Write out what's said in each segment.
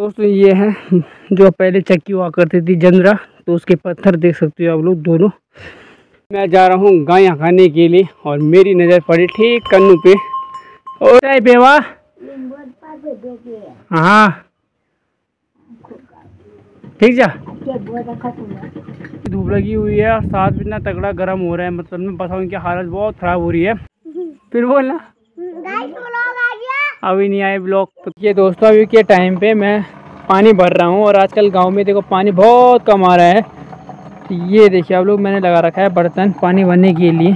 दोस्तों ये है जो पहले चक्की हुआ करती थी जंदरा, तो उसके पत्थर देख सकते हो आप लोग दोनों। मैं जा रहा हूँ गाय खाने के लिए और मेरी नज़र पड़ी ठीक कन्नू पे। और बेवा हाँ ठीक जा। धूप लगी हुई है और साथ भी इतना तगड़ा गर्म हो रहा है, मतलब मैं बताऊँ इनकी हालत बहुत ख़राब हो रही है। फिर बोलना अभी नहीं आए ब्लॉग। तो ये दोस्तों अभी के टाइम पे मैं पानी भर रहा हूँ और आजकल गांव में देखो पानी बहुत कम आ रहा है। तो ये देखिए आप लोग, मैंने लगा रखा है बर्तन पानी भरने के लिए।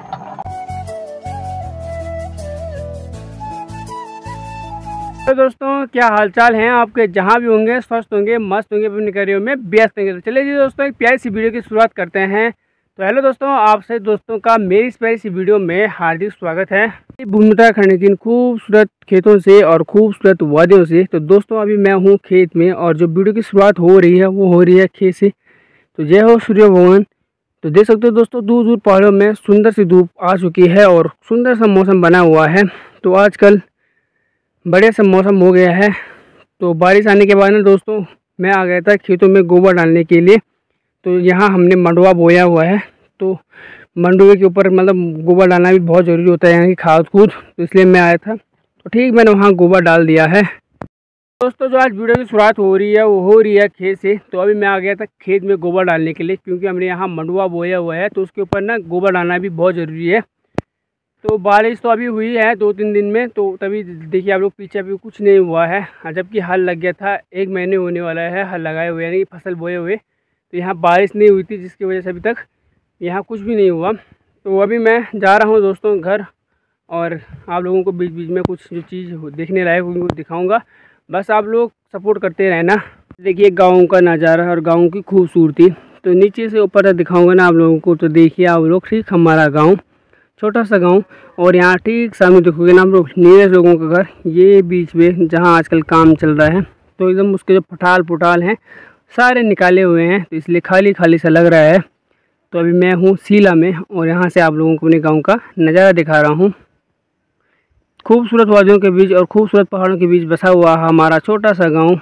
तो दोस्तों क्या हालचाल हैं आपके, जहाँ भी होंगे स्वस्थ होंगे, मस्त होंगे, अपने कार्यों में व्यस्त होंगे। तो चलिए जी दोस्तों एक प्यारी सी वीडियो की शुरुआत करते हैं। तो हेलो दोस्तों, आप सभी दोस्तों का मेरी इस प्यारी सी वीडियो में हार्दिक स्वागत है। उत्तराखंड की खूबसूरत खेतों से और खूबसूरत वादियों से। तो दोस्तों अभी मैं हूँ खेत में और जो वीडियो की शुरुआत हो रही है वो हो रही है खेत से। तो जय हो सूर्य भगवान। तो देख सकते हो दोस्तों दूर दूर पहाड़ों में सुंदर सी धूप आ चुकी है और सुंदर सा मौसम बना हुआ है। तो आजकल बढ़िया सा मौसम हो गया है। तो बारिश आने के बाद ना दोस्तों मैं आ गया था खेतों में गोबर डालने के लिए। तो यहाँ हमने मंडुआ बोया हुआ है, तो मंडुए के ऊपर मतलब गोबर डालना भी बहुत ज़रूरी होता है, यहाँ की खाद कूद। तो इसलिए मैं आया था, तो ठीक मैंने वहाँ गोबर डाल दिया है। दोस्तों जो आज वीडियो की शुरुआत हो रही है वो हो रही है खेत से। तो अभी मैं आ गया था खेत में गोबर डालने के लिए, क्योंकि हमने यहाँ मंडुआ बोया हुआ है, तो उसके ऊपर ना गोबर डालना भी बहुत ज़रूरी है। तो बारिश तो अभी हुई है 2-3 दिन में, तो तभी देखिए आप लोग पीछे अभी कुछ नहीं हुआ है, जबकि हल लग गया था। 1 महीने होने वाला है हल लगाए हुए, यानी फसल बोए हुए। तो यहाँ बारिश नहीं हुई थी, जिसकी वजह से अभी तक यहाँ कुछ भी नहीं हुआ। तो अभी मैं जा रहा हूँ दोस्तों घर, और आप लोगों को बीच बीच में कुछ जो चीज़ देखने लायक उनको दिखाऊँगा। बस आप लोग सपोर्ट करते रहना। देखिए गाँव का नज़ारा और गाँव की खूबसूरती, तो नीचे से ऊपर तक दिखाऊँगा ना आप लोगों को। तो देखिए आप लोग ठीक हमारा गाँव, छोटा सा गांव, और यहाँ ठीक सामने देखोगे ना आप लोग नीरज लोगों का घर, ये बीच में जहाँ आजकल काम चल रहा है। तो एकदम उसके जो पठाल पुठाल हैं सारे निकाले हुए हैं, तो इसलिए खाली खाली सा लग रहा है। तो अभी मैं हूँ सीला में और यहाँ से आप लोगों को अपने गांव का नज़ारा दिखा रहा हूँ। खूबसूरत वादियों के बीच और खूबसूरत पहाड़ों के बीच बसा हुआ हमारा छोटा सा गाँव।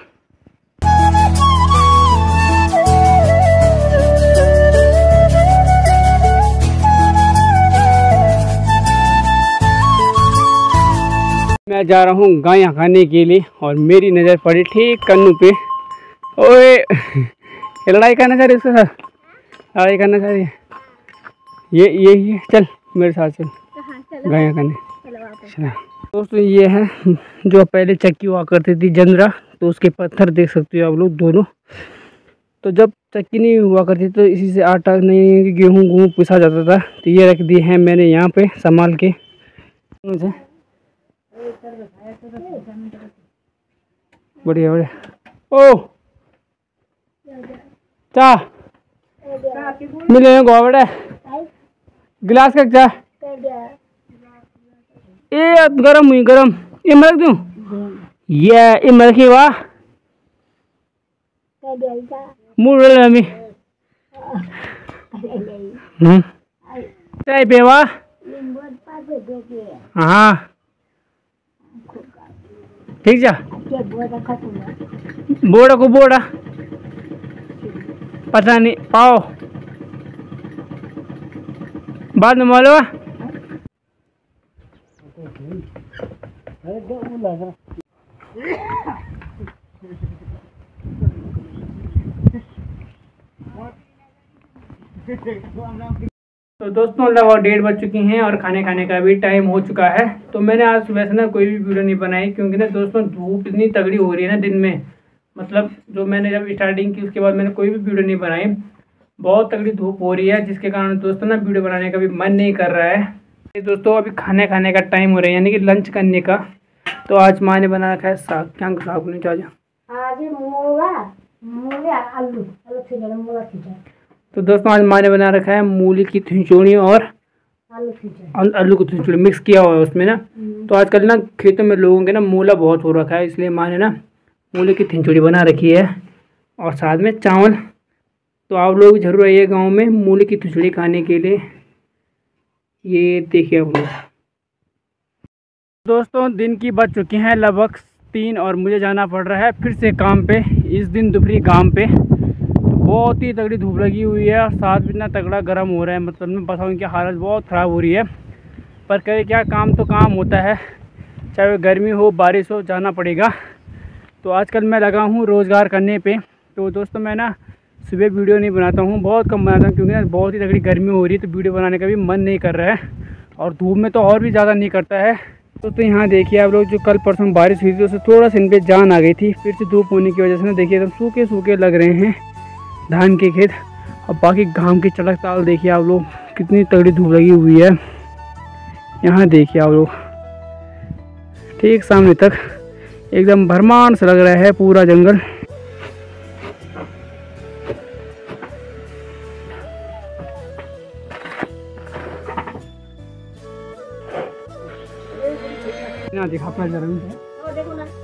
मैं जा रहा हूँ गाय खाने के लिए और मेरी नज़र पड़ी ठीक कन्नू पे। ओए लड़ाई करना चाह रही उसके साथ, लड़ाई करना चाह रही है। ये चल मेरे साथ चल गाय खाने। दोस्तों ये है जो पहले चक्की हुआ करती थी जंदरा, तो उसके पत्थर देख सकते हो आप लोग दोनों। तो जब चक्की नहीं हुआ करती तो इसी से आटा नहीं गेहूँ पिसा जाता था। तो ये रख दिए हैं मैंने यहाँ पे संभाल के। बढ़िया बढ़िया। ओ चा मिले गोबड़े गिलास का चा ये गरम हुई गरम, ये मरक दूँ ये मरखी वाह मूड हमी चाय पेवा हाँ ठीक जा। बोड़ा को बोड़ा पता नहीं पाओ बाद में मालूम। तो दोस्तों लगभग 1:30 बज चुकी हैं और खाने का भी टाइम हो चुका है। तो मैंने आज सुबह से ना कोई भी वीडियो नहीं बनाई, क्योंकि ना दोस्तों धूप इतनी तगड़ी हो रही है ना दिन में, मतलब जो मैंने जब स्टार्टिंग की उसके बाद मैंने कोई भी वीडियो नहीं बनाई। बहुत तगड़ी धूप हो रही है, जिसके कारण दोस्तों ना वीडियो बनाने का भी मन नहीं कर रहा है। दोस्तों अभी खाने का टाइम हो रहा है, यानी कि लंच करने का। तो आज माँ ने बना रखा है साग, क्या साग नहीं चाचा तो दोस्तों आज माँ ने बना रखा है मूली की खिचड़ी और आलू की खिचड़ी मिक्स किया हुआ है उसमें ना। तो आजकल ना खेतों में लोगों के ना मूला बहुत हो रखा है, इसलिए माँ ने ना मूली की खिचड़ी बना रखी है और साथ में चावल। तो आप लोग जरूर आइए गांव में मूली की खिचड़ी खाने के लिए। ये देखिए आप लोग। दोस्तों दिन की बज चुकी हैं लगभग 3 और मुझे जाना पड़ रहा है फिर से काम पे। इस दिन दोपहरी काम पे बहुत ही तगड़ी धूप लगी हुई है और साथ भी इतना तगड़ा गर्म हो रहा है, मतलब मैं बताऊँ कि हालत बहुत ख़राब हो रही है। पर करे क्या, काम तो काम होता है, चाहे वो गर्मी हो बारिश हो, जाना पड़ेगा। तो आजकल मैं लगा हूँ रोज़गार करने पे। तो दोस्तों मैं ना सुबह वीडियो नहीं बनाता हूँ, बहुत कम बनाता हूँ, क्योंकि ना बहुत ही तगड़ी गर्मी हो रही है, तो वीडियो बनाने का भी मन नहीं कर रहा है और धूप में तो और भी ज़्यादा नहीं करता है। तो यहाँ देखिए आप लोग, जो कल परसों बारिश हुई थी उससे थोड़ा सा इन पर जान आ गई थी। फिर से धूप होने की वजह से ना देखिए एकदम सूखे सूखे लग रहे हैं धान के खेत। और बाकी घाम की चड़क ताल देखिए आप लोग, कितनी तगड़ी धूप लगी हुई है। यहाँ देखिए आप लोग, ठीक सामने तक एकदम भरमार सा लग रहा है पूरा जंगल। देखा अपना जरा देखो ना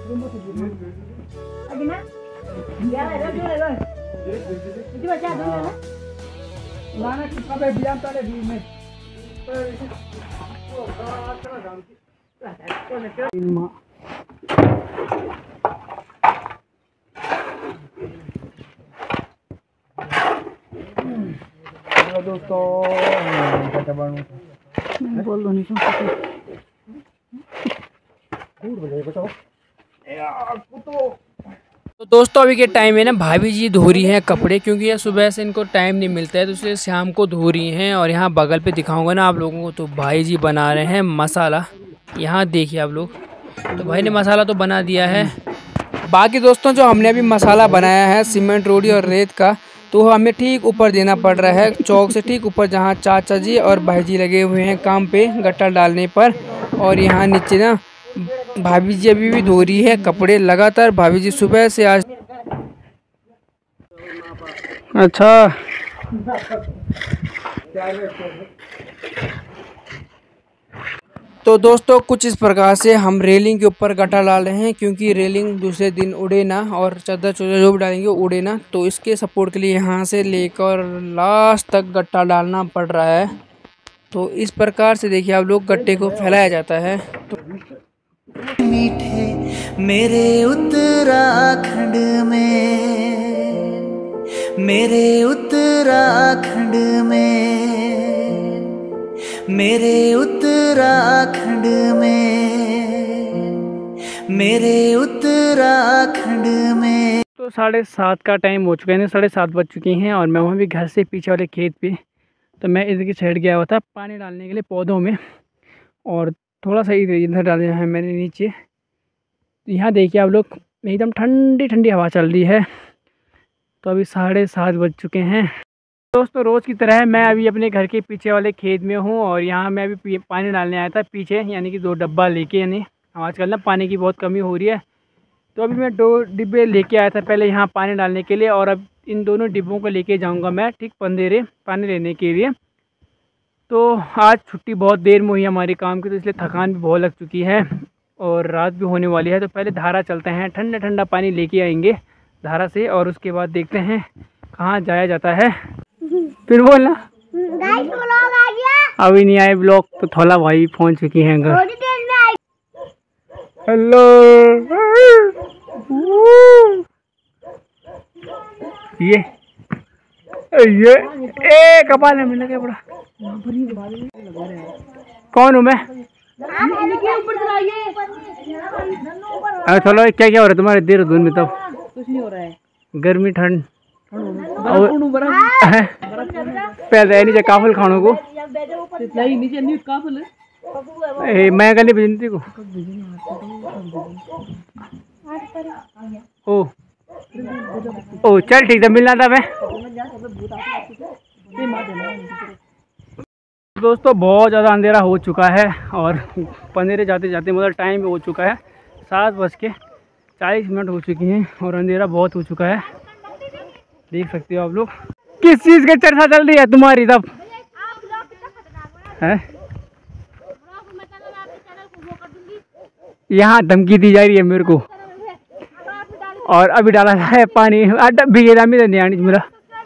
दोस्तों बोल दो नहीं तो दोस्तों अभी के टाइम में ना भाभी जी धो रही हैं कपड़े, क्योंकि ये सुबह से इनको टाइम नहीं मिलता है, तो इसलिए शाम को धो रही हैं। और यहाँ बगल पे दिखाऊंगा ना आप लोगों को, तो भाई जी बना रहे हैं मसाला। यहाँ देखिए आप लोग, तो भाई ने मसाला तो बना दिया है। बाकी दोस्तों जो हमने अभी मसाला बनाया है सीमेंट रोड़ी और रेत का, तो हमें ठीक ऊपर देना पड़ रहा है, चौक से ठीक ऊपर, जहाँ चाचा जी और भाई जी लगे हुए हैं काम पे गट्टा डालने पर। और यहाँ नीचे ना भाभी जी अभी भी धो रही है कपड़े लगातार। भाभी जी सुबह से आज अच्छा तो दोस्तों कुछ इस प्रकार से हम रेलिंग के ऊपर गट्टा डाल रहे हैं, क्योंकि रेलिंग दूसरे दिन उड़े ना, और चादर चौदर जो भी डालेंगे उड़े ना, तो इसके सपोर्ट के लिए यहाँ से लेकर लास्ट तक गट्टा डालना पड़ रहा है। तो इस प्रकार से देखिए आप लोग गट्टे को फैलाया जाता है। तो मीठे मेरे उत्तराखंड में, मेरे उत्तराखंड में, मेरे उत्तराखंड में, मेरे उत्तराखंड में। तो 7:30 का टाइम हो चुका है, 7:30 बज चुकी हैं और मैं वहाँ भी घर से पीछे वाले खेत पे, तो मैं इधर साइड गया हुआ था पानी डालने के लिए पौधों में, और थोड़ा सा इधर डाले हैं मैंने नीचे। यहाँ देखिए आप लोग, एकदम ठंडी ठंडी हवा चल रही है। तो अभी 7:30 बज चुके हैं। दोस्तों रोज़ की तरह मैं अभी अपने घर के पीछे वाले खेत में हूँ, और यहाँ मैं अभी पानी डालने आया था पीछे, यानी कि 2 डब्बा लेके। यानी आजकल ना पानी की बहुत कमी हो रही है, तो अभी मैं 2 डिब्बे लेके आया था पहले यहाँ पानी डालने के लिए, और अब इन दोनों डिब्बों को लेके जाऊँगा मैं ठीक पंदेरे पानी लेने के लिए। तो आज छुट्टी बहुत देर में हुई हमारी काम की, तो इसलिए थकान भी बहुत लग चुकी है और रात भी होने वाली है। तो पहले धारा चलते हैं, ठंडा ठंडा पानी लेके आएंगे धारा से, और उसके बाद देखते हैं कहाँ जाया जाता है। फिर बोलना अभी नहीं आए ब्लॉग, तो थोला भाई भी पहुँच चुकी हैं घर। हेलो ये कपाल है मिला क्या बड़ा। कौन हूँ मैं? अरे चलो क्या क्या हो रहा है तुम्हारे देहरादून में? तब कुछ नहीं हो रहा है, गर्मी ठंड पैदा नीचे काफल खानों को मैं कल भेजती को। ओ चल ठीक है, मिलना था मैं। दोस्तों बहुत ज़्यादा अंधेरा हो चुका है और पंदेरे जाते जाते मतलब टाइम हो चुका है 7:40 हो चुकी हैं और अंधेरा बहुत हो चुका है। देख सकते हो आप लोग। किस चीज़ की चर्चा चल रही है तुम्हारी तब है? यहाँ धमकी दी जा रही है मेरे को, और अभी डाला है पानी भीगे मेरा।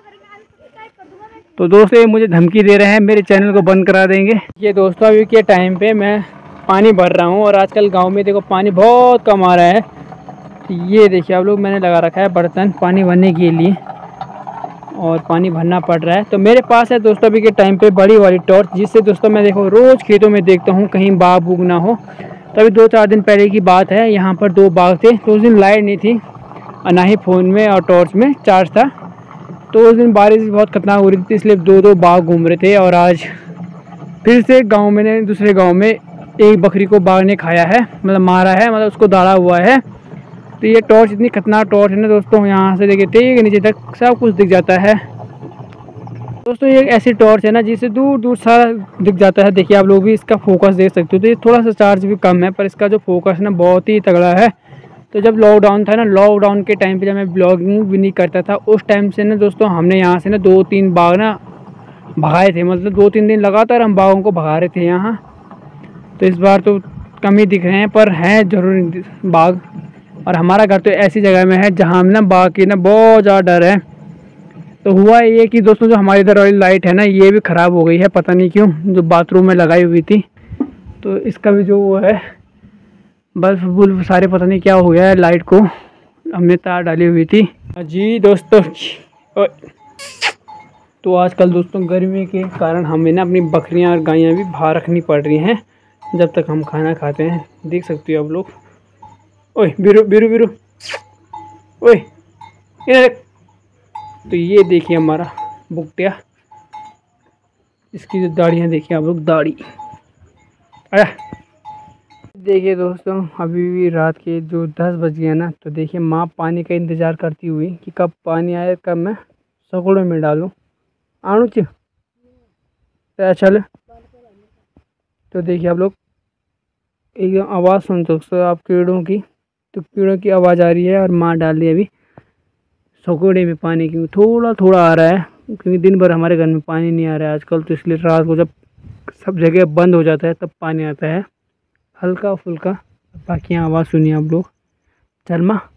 तो दोस्तों ये मुझे धमकी दे रहे हैं, मेरे चैनल को बंद करा देंगे। ये दोस्तों अभी के टाइम पे मैं पानी भर रहा हूँ, और आजकल गांव में देखो पानी बहुत कम आ रहा है, तो ये देखिए आप लोग, मैंने लगा रखा है बर्तन पानी भरने के लिए और पानी भरना पड़ रहा है। तो मेरे पास है दोस्तों अभी के टाइम पे बड़ी वाली टॉर्च, जिससे दोस्तों मैं देखो रोज़ खेतों में देखता हूँ कहीं बाघ बूघ ना हो। तो अभी 2-4 दिन पहले की बात है, यहाँ पर 2 बाघ थे। तो उस दिन लाइट नहीं थी और ना ही फ़ोन में और टॉर्च में चार्ज था। तो उस दिन बारिश बहुत खतरनाक हो रही थी, इसलिए 2-2 बाघ घूम रहे थे। और आज फिर से गाँव में दूसरे गाँव में एक बकरी को बाघ ने खाया है, मतलब मारा है, मतलब उसको दाड़ा हुआ है। तो ये टॉर्च इतनी खतरनाक टॉर्च है ना दोस्तों, यहाँ से देखिए टेक नीचे तक सब कुछ दिख जाता है। दोस्तों ये एक ऐसी टॉर्च है ना जिससे दूर दूर सारा दिख जाता है। देखिए आप लोग भी इसका फोकस देख सकते हो। तो ये थोड़ा सा चार्ज भी कम है, पर इसका जो फोकस है ना बहुत ही तगड़ा है। तो जब लॉकडाउन था ना, लॉकडाउन के टाइम पे जब मैं ब्लॉगिंग भी नहीं करता था, उस टाइम से ना दोस्तों हमने यहाँ से ना 2-3 बाघ ना भगाए थे। मतलब 2-3 दिन लगातार हम बाघों को भगा रहे थे यहाँ। तो इस बार तो कम ही दिख रहे हैं, पर हैं जरूर बाघ। और हमारा घर तो ऐसी जगह में है जहाँ ना बाघ की ना बहुत ज़्यादा डर है। तो हुआ ये कि दोस्तों जो हमारी इधर वाली लाइट है ना, ये भी ख़राब हो गई है, पता नहीं क्यों, जो बाथरूम में लगाई हुई थी। तो इसका भी जो वो है बल्ब बुल्ब सारे पता नहीं क्या हो गया है लाइट को, हमने तार डाली हुई थी जी दोस्तों। तो आजकल दोस्तों गर्मी के कारण हमें ना अपनी बकरियां और गायें भी बाहर रखनी पड़ रही हैं जब तक हम खाना खाते हैं। देख सकते हो आप लोग। ओए बिरु बिरु बिरु, ओए इधर। तो ये देखिए हमारा बुकटिया, इसकी जो दाढ़ियाँ देखिए आप लोग, दाढ़ी। आया देखिए दोस्तों, अभी भी रात के जो 10 बज गए ना, तो देखिए माँ पानी का इंतज़ार करती हुई कि कब पानी आए, कब मैं सकोड़े में डालूँ आणु च चल। तो देखिए आप लोग एक आवाज़ सुन सकते हो आप कीड़ों की। तो कीड़ों की आवाज़ आ रही है और माँ डाल रही है अभी सकोड़े में पानी, क्योंकि थोड़ा थोड़ा आ रहा है, क्योंकि दिन भर हमारे घर में पानी नहीं आ रहा है आजकल। तो इसलिए रात को जब सब जगह बंद हो जाता है तब पानी आता है हल्का फुल्का। बाकी आवाज़ सुनिए आप लोग। चल माँ।